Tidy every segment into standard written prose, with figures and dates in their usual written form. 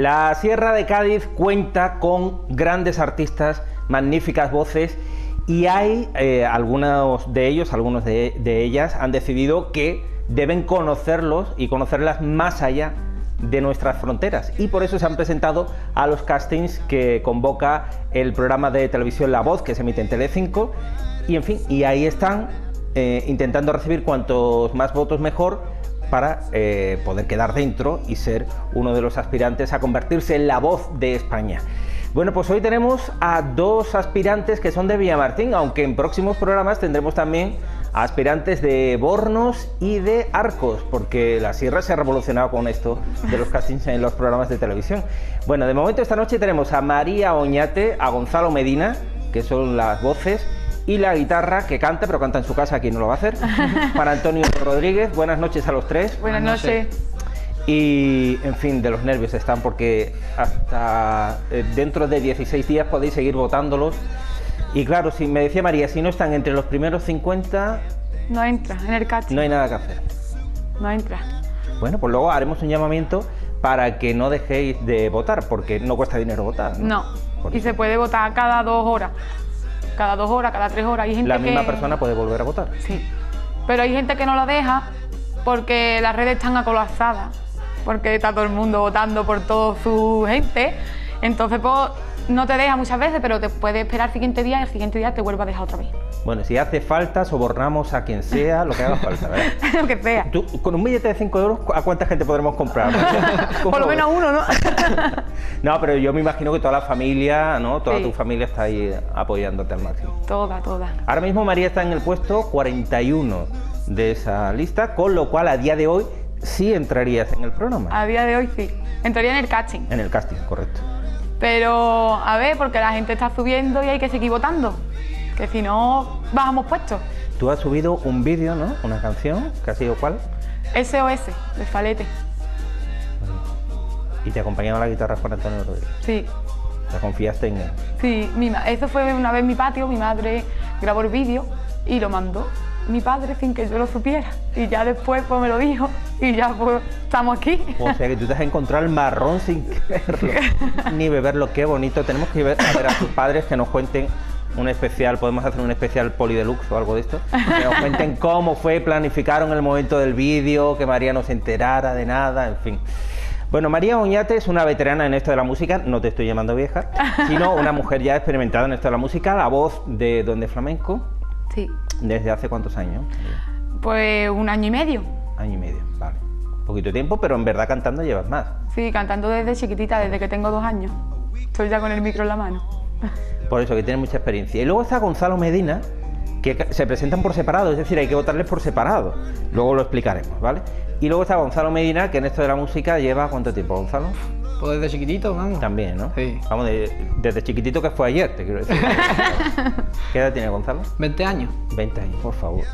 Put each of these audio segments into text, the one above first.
La Sierra de Cádiz cuenta con grandes artistas, magníficas voces, y hay algunos de ellos, algunos de ellas han decidido que deben conocerlos y conocerlas más allá de nuestras fronteras, y por eso se han presentado a los castings que convoca el programa de televisión La Voz, que se emite en Telecinco, y en fin, y ahí están intentando recibir cuantos más votos mejor para poder quedar dentro y ser uno de los aspirantes a convertirse en la voz de España. Bueno, pues hoy tenemos a dos aspirantes que son de Villamartín, aunque en próximos programas tendremos también aspirantes de Bornos y de Arcos, porque la Sierra se ha revolucionado con esto de los castings en los programas de televisión. Bueno, de momento esta noche tenemos a María Oñate, a Gonzalo Medina, que son las voces, y la guitarra, que canta, pero canta en su casa, aquí no lo va a hacer, para Antonio Rodríguez. Buenas noches a los tres. Buenas noches. Y, en fin, de los nervios están, porque hasta dentro de 16 días podéis seguir votándolos. Y claro, si me decía María, si no están entre los primeros 50... No entra en el casting. No hay nada que hacer. No entra. Bueno, pues luego haremos un llamamiento para que no dejéis de votar, porque no cuesta dinero votar, ¿no? No, y se puede votar cada 2 horas. Cada 2 horas, cada 3 horas. Hay gente la misma que... persona puede volver a votar. Sí, pero hay gente que no la deja porque las redes están acolapsadas, porque está todo el mundo votando por toda su gente. Entonces, pues, no te deja muchas veces, pero te puede esperar el siguiente día y el siguiente día te vuelve a dejar otra vez. Bueno, si hace falta, sobornamos a quien sea, lo que haga falta, ¿verdad? Lo que sea. Tú, con un billete de 5 euros, ¿a cuánta gente podremos comprar? Por lo menos uno, ¿no? No, pero yo me imagino que toda la familia, ¿no? Toda Sí. tu familia está ahí apoyándote al máximo. Toda. Ahora mismo María está en el puesto 41 de esa lista, con lo cual a día de hoy sí entrarías en el programa. A día de hoy sí. Entraría en el casting. En el casting, correcto. Pero, a ver, porque la gente está subiendo y hay que seguir votando. Que si no, bajamos puestos. Tú has subido un vídeo, ¿no? Una canción, ¿que ha sido cuál? SOS, de Falete. Y te acompañaba la guitarra Juan Antonio Rodríguez. Sí. Te confiaste en él. Sí, eso fue una vez en mi patio, mi madre grabó el vídeo y lo mandó mi padre sin que yo lo supiera. Y ya después pues me lo dijo y ya pues estamos aquí. O sea que tú te has encontrado el marrón sin quererlo, ni beberlo. Qué bonito. Tenemos que ver a tus padres que nos cuenten un especial, podemos hacer un especial Poli Deluxe o algo de esto, que nos cuenten cómo fue, planificaron el momento del vídeo, que María no se enterara de nada, en fin. Bueno, María Oñate es una veterana en esto de la música, no te estoy llamando vieja, sino una mujer ya experimentada en esto de la música, la voz de Don de Flamenco. Sí. ¿Desde hace cuántos años? Pues 1 año y medio. Año y medio, vale. Poquito tiempo, pero en verdad cantando llevas más. Sí, cantando desde chiquitita, desde que tengo 2 años. Estoy ya con el micro en la mano. Por eso, que tiene mucha experiencia. Y luego está Gonzalo Medina, que se presentan por separado, es decir, hay que votarles por separado. Luego lo explicaremos, ¿vale? Y luego está Gonzalo Medina, que en esto de la música lleva... ¿Cuánto tiempo, Gonzalo? Pues desde chiquitito, vamos. También, ¿no? Sí. Vamos, desde chiquitito, que fue ayer, te quiero decir. ¿Qué edad tiene Gonzalo? 20 años. 20 años, por favor.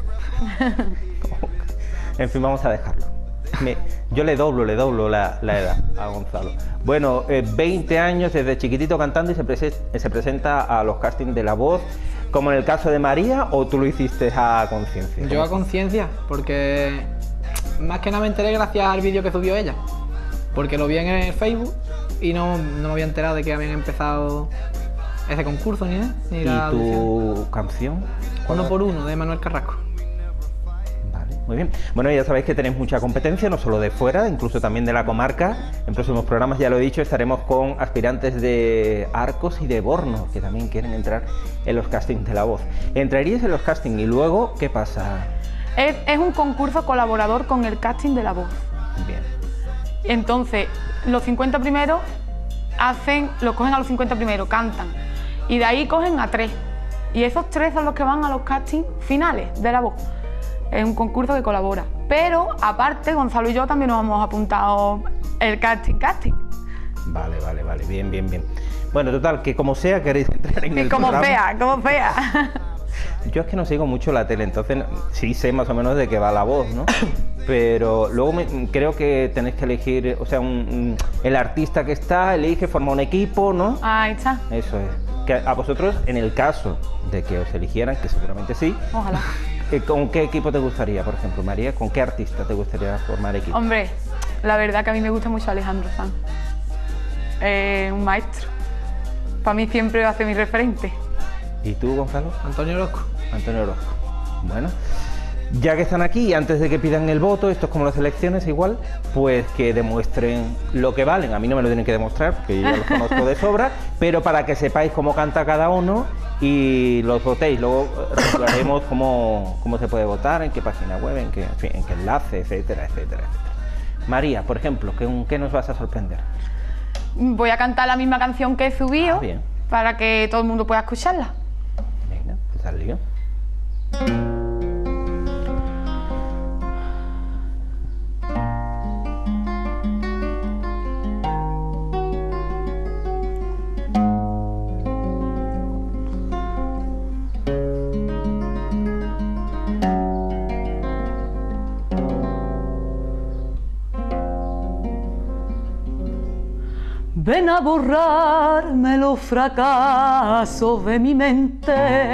En fin, vamos a dejarlo. Yo le doblo la edad a Gonzalo. Bueno, 20 años desde chiquitito cantando y se presenta a los castings de La Voz, como en el caso de María, ¿o tú lo hiciste a conciencia? Yo a conciencia, porque más que nada me enteré gracias al vídeo que subió ella. Porque lo vi en el Facebook y no me había enterado de que habían empezado ese concurso ni nada. Ni ¿Y la tu audición. canción? Uno por uno, de Manuel Carrasco. Vale, muy bien. Bueno, ya sabéis que tenéis mucha competencia, no solo de fuera, incluso también de la comarca. En próximos programas, ya lo he dicho, estaremos con aspirantes de Arcos y de Borno, que también quieren entrar en los castings de La Voz. Entraríais en los castings y luego, ¿qué pasa? Es un concurso colaborador con el casting de La Voz. Bien. Entonces, los 50 primeros los cogen a los 50 primeros, cantan. Y de ahí cogen a 3. Y esos 3 son los que van a los castings finales de La Voz. Es un concurso que colabora. Pero, aparte, Gonzalo y yo también nos hemos apuntado el casting. Vale, bien. Bueno, total, que como sea queréis entrar en el Como programa. como sea. Yo es que no sigo mucho la tele, entonces sí sé más o menos de qué va La Voz, ¿no? Pero luego creo que tenéis que elegir, o sea, el artista que está, elige, forma un equipo, ¿no? Ahí está. Eso es. Que a vosotros, en el caso de que os eligieran, que seguramente sí, Ojalá. ¿con qué equipo te gustaría, por ejemplo, María? ¿Con qué artista te gustaría formar equipo? Hombre, la verdad que a mí me gusta mucho Alejandro Sanz. un maestro. Para mí siempre va a ser mi referente. ¿Y tú, Gonzalo? Antonio Orozco. Antonio Orozco. Bueno, ya que están aquí, antes de que pidan el voto, esto es como las elecciones igual, pues que demuestren lo que valen. A mí no me lo tienen que demostrar, porque yo ya los conozco de sobra, pero para que sepáis cómo canta cada uno y los votéis. Luego recordaremos cómo se puede votar, en qué página web, en qué enlace, etcétera, etcétera, etcétera. María, por ejemplo, ¿con qué nos vas a sorprender? Voy a cantar la misma canción que he subido Bien. para que todo el mundo pueda escucharla. Venga, pues al lío. Ven a borrarme los fracasos de mi mente.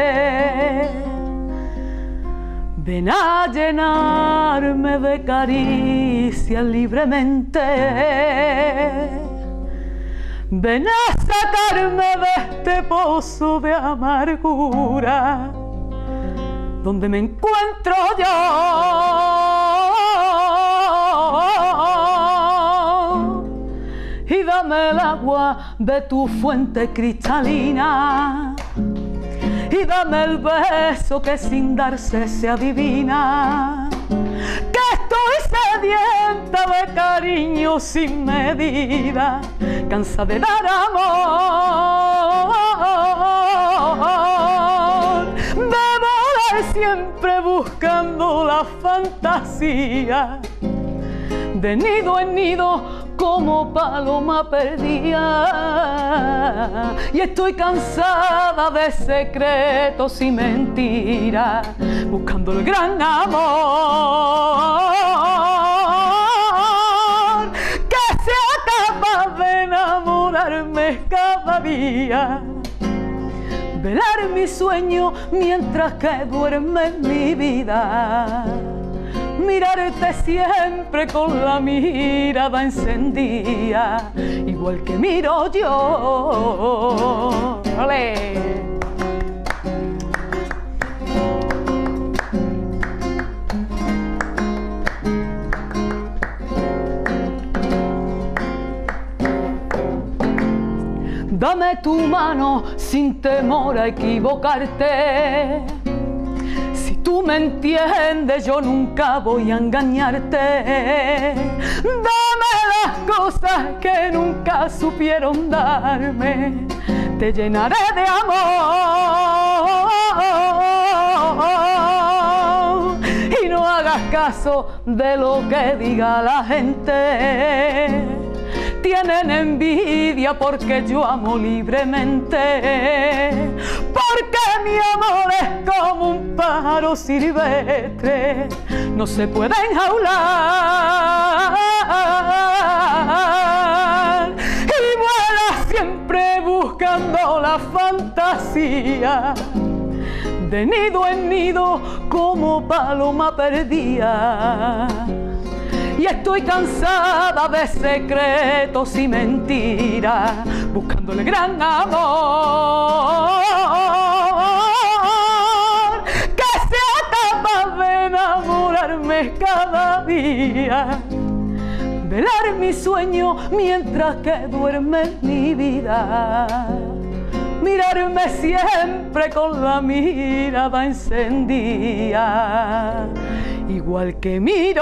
Ven a llenarme de caricias libremente. Ven a sacarme de este pozo de amargura donde me encuentro yo. Y dame el agua de tu fuente cristalina. Y dame el beso que sin darse se adivina. Que estoy sedienta de cariño sin medida, cansada de dar amor, de volar siempre buscando la fantasía, de nido en nido como paloma perdida. Y estoy cansada de secretos y mentiras, buscando el gran amor que sea capaz de enamorarme cada día, velar mi sueño mientras que duerme mi vida, mirarte siempre con la mirada encendida, igual que miro yo. ¡Ole! Dame tu mano sin temor a equivocarte. Si tú me entiendes, yo nunca voy a engañarte. Dame las cosas que nunca supieron darme. Te llenaré de amor. Y no hagas caso de lo que diga la gente. Tienen envidia porque yo amo libremente, porque mi amor es como un pájaro silvestre, no se puede enjaular y vuela siempre buscando la fantasía, de nido en nido como paloma perdida. Y estoy cansada de secretos y mentiras, buscando el gran amor que sea capaz de enamorarme cada día, velar mi sueño mientras que duerme mi vida, mirarme siempre con la mirada encendida, igual que miro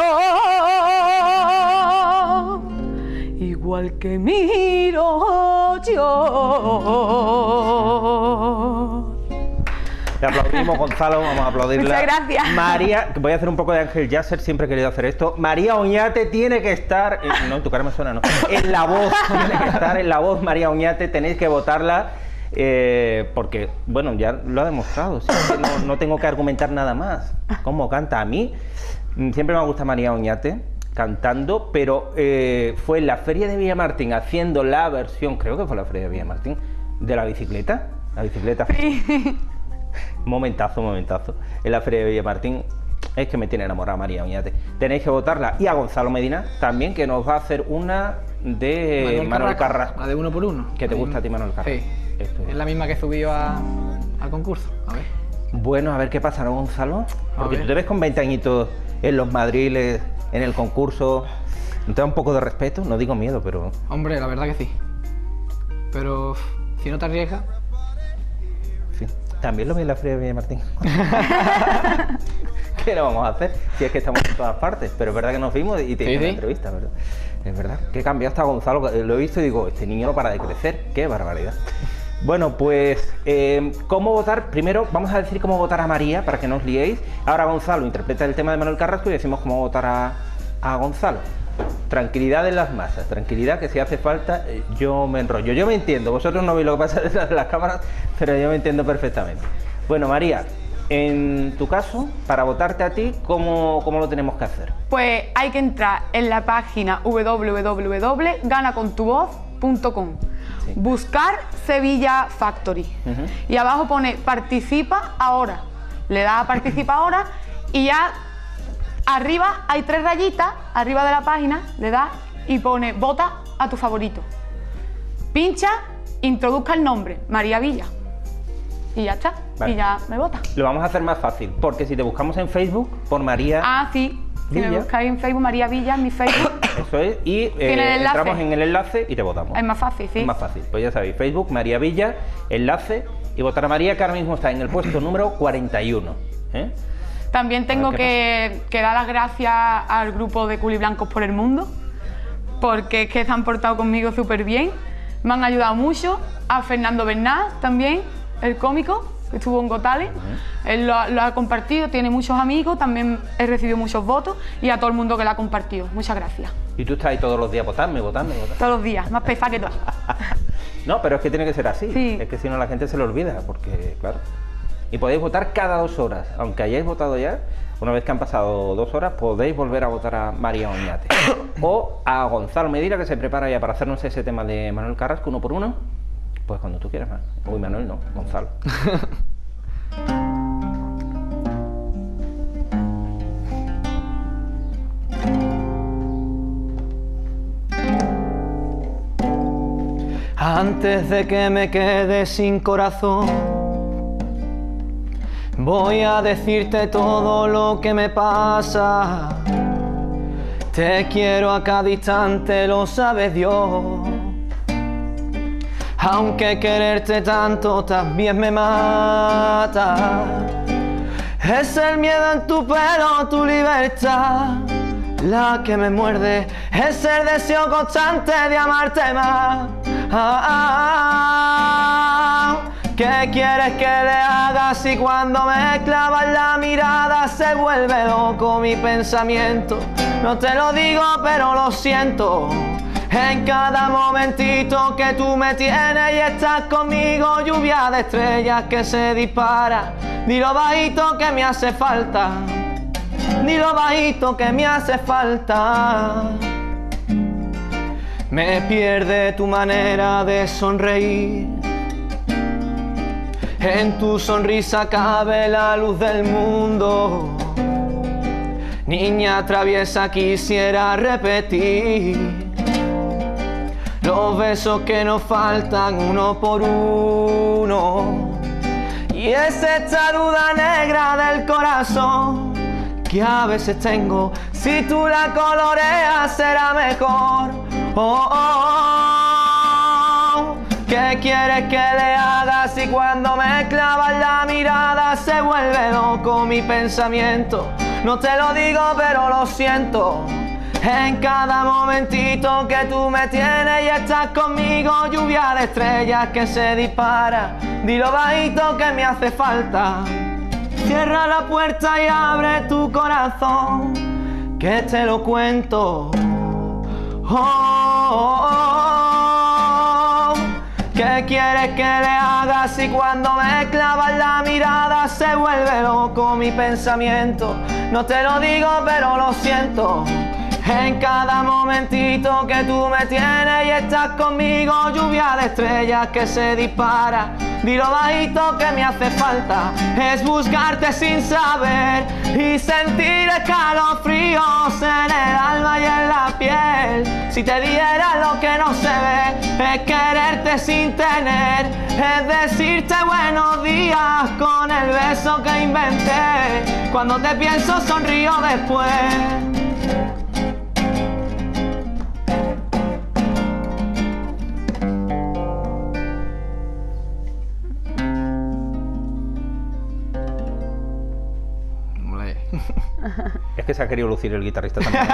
yo. Le aplaudimos, Gonzalo, vamos a aplaudirla. Muchas gracias. María, voy a hacer un poco de Ángel Yasser, siempre he querido hacer esto. María Oñate tiene que estar, no, en tu cara me suena, no, en la voz, tiene que estar en la voz María Oñate, tenéis que votarla. Porque, bueno, ya lo ha demostrado, ¿sí? No tengo que argumentar nada más. ¿Cómo canta? A mí siempre me gusta María Oñate cantando, pero fue en la Feria de Villamartín haciendo la versión, creo que fue la Feria de Villamartín, de la bicicleta. La bicicleta. Sí. Momentazo. En la Feria de Villamartín es que me tiene enamorada María Oñate. Tenéis que votarla. Y a Gonzalo Medina también, que nos va a hacer una de Manuel Carrasco. La de 1 por 1. Que te gusta a ti, Manuel Carrasco. Sí. Esto Es la misma que subió al concurso. A ver. Bueno, a ver qué pasa, ¿no, Gonzalo? Porque A ver. tú te ves con 20 añitos en los madriles, en el concurso. ¿No te da un poco de respeto? No digo miedo, pero... Hombre, la verdad que sí. Pero si no te arriesgas... Sí. También lo vi en la Feria de Villamartín. ¿Qué lo vamos a hacer? Si es que estamos en todas partes. Pero es verdad que nos vimos y te hice una entrevista, ¿verdad? Es verdad. Que cambiado hasta Gonzalo. Lo he visto y digo, este niño no para de crecer. ¡Qué barbaridad! Bueno, pues, ¿cómo votar? Primero vamos a decir cómo votar a María, para que no os liéis. Ahora Gonzalo interpreta el tema de Manuel Carrasco y decimos cómo votar a Gonzalo. Tranquilidad en las masas, tranquilidad, que si hace falta yo me enrollo. Yo me entiendo, vosotros no veis lo que pasa detrás de las cámaras, pero yo me entiendo perfectamente. Bueno, María, en tu caso, para votarte a ti, ¿cómo lo tenemos que hacer? Pues hay que entrar en la página www.ganacontuvoz.com, Sí. buscar Sevilla Factory y abajo pone participa ahora. Le das a participa ahora y ya arriba hay 3 rayitas, arriba de la página, le das y pone vota a tu favorito. Pincha, introduzca el nombre, María Villa. Y ya está, Vale. y ya me vota. Lo vamos a hacer más fácil, porque si te buscamos en Facebook, por María... Ah, sí, si me Villa. buscáis en Facebook, María Villa, en mi Facebook, Eso es, y ¿Tiene el enlace? entramos en el enlace y te votamos. es más fácil, sí. Es más fácil, pues ya sabéis, Facebook, María Villa, enlace, y votar a María, que ahora mismo está en el puesto número 41. ¿eh? También tengo A ver, que dar las gracias al grupo de Culiblancos por el Mundo, porque es que se han portado conmigo súper bien, me han ayudado mucho, a Fernando Bernal también, el cómico, que estuvo en Got Talent, él lo ha compartido, tiene muchos amigos, también he recibido muchos votos y a todo el mundo que lo ha compartido. Muchas gracias. Y tú estás ahí todos los días votando. Todos los días, más pesada que todo. No, pero es que tiene que ser así. Sí. Es que si no la gente se lo olvida, porque, claro. Y podéis votar cada 2 horas. Aunque hayáis votado ya, una vez que han pasado 2 horas, podéis volver a votar a María Oñate. O a Gonzalo Medina, que se prepara ya para hacernos ese tema de Manuel Carrasco, 1 por 1. Pues cuando tú quieras, Manuel. Uy, Manuel no, Gonzalo. Antes de que me quede sin corazón, voy a decirte todo lo que me pasa. Te quiero a cada instante, lo sabe Dios. Aunque quererte tanto también me mata. Es el miedo en tu pelo, tu libertad, la que me muerde. Es el deseo constante de amarte más. ¿Qué quieres que le haga si cuando me clavas la mirada se vuelve loco mi pensamiento? No te lo digo pero lo siento. En cada momentito que tú me tienes y estás conmigo, lluvia de estrellas que se dispara. Dilo bajito que me hace falta. Dilo bajito que me hace falta. Me pierde tu manera de sonreír. En tu sonrisa cabe la luz del mundo. Niña traviesa, quisiera repetir los besos que nos faltan 1 por 1. Y es esta duda negra del corazón que a veces tengo. Si tú la coloreas será mejor. Oh, oh, oh. ¿Qué quieres que le haga si cuando me clavas la mirada se vuelve loco mi pensamiento? No te lo digo pero lo siento. En cada momentito que tú me tienes y estás conmigo, lluvia de estrellas que se dispara. Dilo bajito que me hace falta. Cierra la puerta y abre tu corazón, que te lo cuento. Oh, oh, oh. ¿Qué quieres que le haga si cuando me clavas la mirada se vuelve loco mi pensamiento? No te lo digo pero lo siento. En cada momentito que tú me tienes y estás conmigo, lluvia de estrellas que se dispara. Dilo bajito que me hace falta, es buscarte sin saber y sentir escalofríos en el alma y en la piel. Si te diera lo que no se ve, es quererte sin tener, es decirte buenos días con el beso que inventé. Cuando te pienso sonrío después. Es que se ha querido lucir el guitarrista también.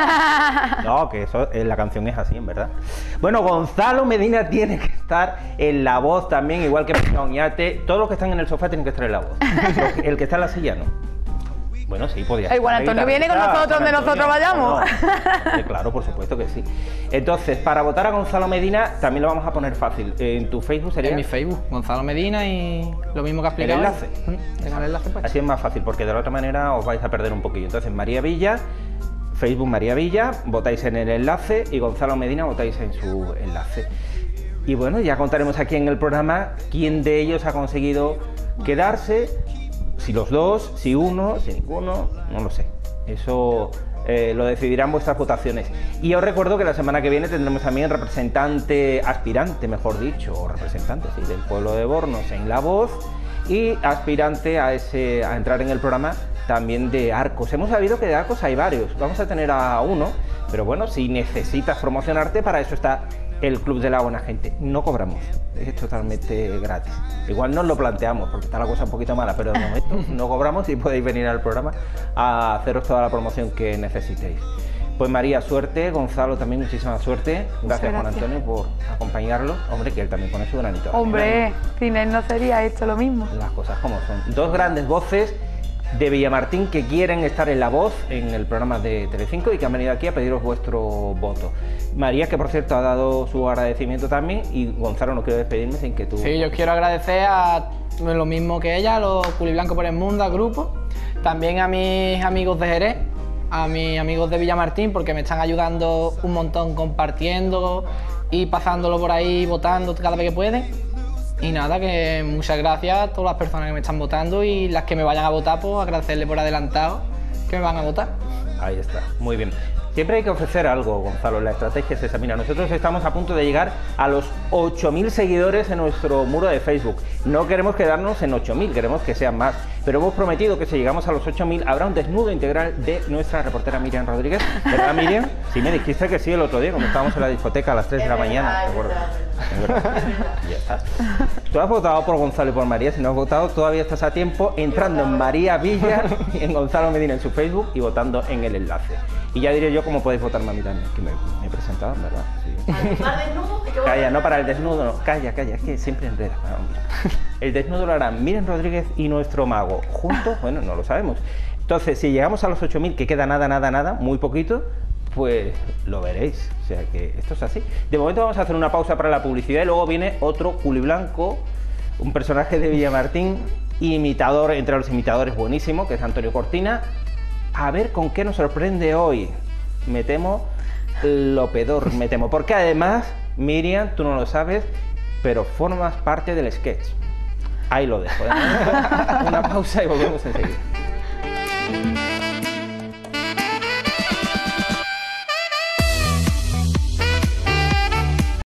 No, que eso, la canción es así, en verdad. Bueno, Gonzalo Medina tiene que estar en la voz también, igual que Oñate. Todos los que están en el sofá tienen que estar en la voz. El que está en la silla, no. Bueno, sí, podía ser. Igual Antonio viene con nosotros donde nosotros vayamos. No. Claro, por supuesto que sí. Entonces, para votar a Gonzalo Medina, también lo vamos a poner fácil. En tu Facebook sería... En mi Facebook, Gonzalo Medina, y lo mismo que ha explicado. ¿El enlace? Tengo el enlace, pues. Así es más fácil, porque de la otra manera os vais a perder un poquillo. Entonces, María Villa, Facebook María Villa, votáis en el enlace, y Gonzalo Medina votáis en su enlace. Y bueno, ya contaremos aquí en el programa quién de ellos ha conseguido quedarse. Si los dos, si uno, si ninguno, no lo sé. Eso lo decidirán vuestras votaciones. Y os recuerdo que la semana que viene tendremos también representante, aspirante, mejor dicho, o representante, sí, del pueblo de Bornos en La Voz, y aspirante a entrar en el programa también de Arcos. Hemos sabido que de Arcos hay varios. Vamos a tener a uno, pero bueno, si necesitas promocionarte, para eso está el Club de la Buena Gente. No cobramos, es totalmente gratis. Igual nos lo planteamos porque está la cosa un poquito mala, pero de momento no cobramos y podéis venir al programa a haceros toda la promoción que necesitéis. Pues María, suerte. Gonzalo, también muchísima suerte. Gracias, Juan Antonio, por acompañarlo. Hombre, que él también pone su granito. Hombre, sin él no sería esto lo mismo. Las cosas como son. Dos grandes voces de Villamartín que quieren estar en La Voz, en el programa de Telecinco, y que han venido aquí a pediros vuestro voto. María, que por cierto ha dado su agradecimiento también, y Gonzalo, no quiero despedirme sin que tú... Sí, yo quiero agradecer a lo mismo que ella, a los Culiblancos por el Mundo, al grupo, también a mis amigos de Jerez, a mis amigos de Villamartín, porque me están ayudando un montón compartiendo y pasándolo por ahí, votando cada vez que pueden. Y nada, que muchas gracias a todas las personas que me están votando, y las que me vayan a votar, pues agradecerle por adelantado que me van a votar. Ahí está, muy bien. Siempre hay que ofrecer algo, Gonzalo, la estrategia es esa. Mira, nosotros estamos a punto de llegar a los 8.000 seguidores en nuestro muro de Facebook. No queremos quedarnos en 8.000, queremos que sean más. Pero hemos prometido que si llegamos a los 8.000 habrá un desnudo integral de nuestra reportera Miriam Rodríguez. ¿Verdad, Miriam? Sí, me dijiste que sí el otro día, cuando estábamos en la discoteca a las 3 de la mañana. ¿Te acuerdas? Ya está. Tú has votado por Gonzalo y por María. Si no has votado, todavía estás a tiempo entrando en María Villa, en Gonzalo Medina en su Facebook, y votando en el enlace. Y ya diré yo cómo podéis votarme a mí también, que me he presentado, ¿verdad? Sí. Calla, no para el desnudo, no. Calla, es que siempre enredas. El desnudo lo harán Miriam Rodríguez y nuestro mago. Juntos, bueno, no lo sabemos. Entonces, si llegamos a los 8.000, que queda nada, muy poquito, pues lo veréis. O sea que esto es así. De momento vamos a hacer una pausa para la publicidad y luego viene otro culiblanco, un personaje de Villamartín, imitador, entre los imitadores buenísimo, que es Antonio Cortina. A ver con qué nos sorprende hoy. Me temo lo peor, porque además, Miriam, tú no lo sabes, pero formas parte del sketch. Ahí lo dejo. Una pausa y volvemos enseguida.